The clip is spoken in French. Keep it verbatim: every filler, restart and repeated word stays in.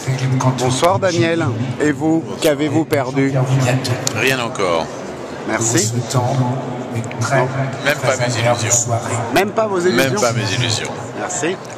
Bonsoir Daniel. Et vous, qu'avez-vous perdu? Rien encore. Merci. Même pas mes illusions. Même pas vos illusions? Même pas mes illusions. Merci.